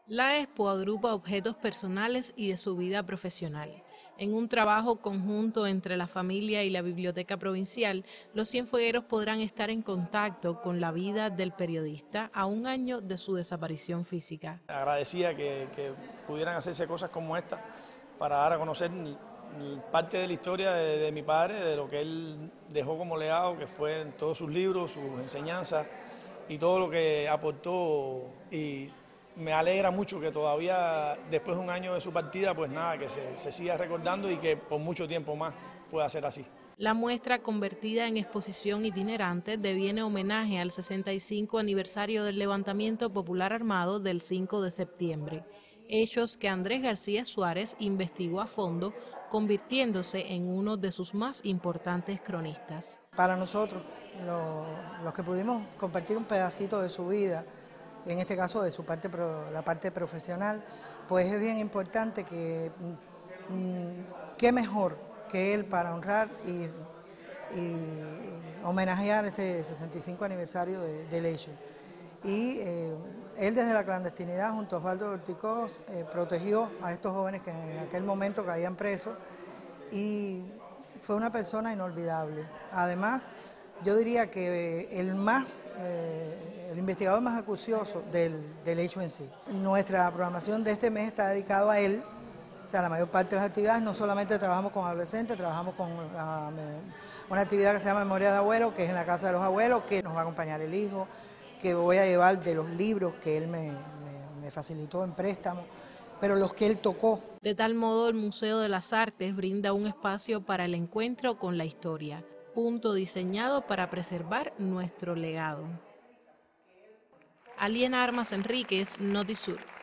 La expo agrupa objetos personales y de su vida profesional. En un trabajo conjunto entre la familia y la Biblioteca Provincial, los Cienfuegueros podrán estar en contacto con la vida del periodista a un año de su desaparición física. Agradecía que pudieran hacerse cosas como esta para dar a conocer parte de la historia de mi padre, de lo que él dejó como legado, que fue en todos sus libros, sus enseñanzas y todo lo que aportó. Y me alegra mucho que todavía, después de un año de su partida, pues nada, que se siga recordando y que por mucho tiempo más pueda ser así. La muestra, convertida en exposición itinerante, deviene homenaje al 65 aniversario del levantamiento popular armado del 5 de septiembre, hechos que Andrés García Suárez investigó a fondo, convirtiéndose en uno de sus más importantes cronistas. Para nosotros, los que pudimos compartir un pedacito de su vida, en este caso de su parte, la parte profesional, pues es bien importante que, qué mejor que él para honrar y homenajear este 65 aniversario del hecho. Y él desde la clandestinidad junto a Osvaldo Orticoz protegió a estos jóvenes que en aquel momento caían presos y fue una persona inolvidable. Además, yo diría que el investigador más acucioso del hecho en sí. Nuestra programación de este mes está dedicada a él. O sea, la mayor parte de las actividades, no solamente trabajamos con adolescentes, trabajamos con una actividad que se llama Memoria de Abuelos, que es en la casa de los abuelos, que nos va a acompañar el hijo, que voy a llevar de los libros que él me facilitó en préstamo, pero los que él tocó. De tal modo, el Museo de las Artes brinda un espacio para el encuentro con la historia, punto diseñado para preservar nuestro legado. Aliena Armas Enríquez, Notisur.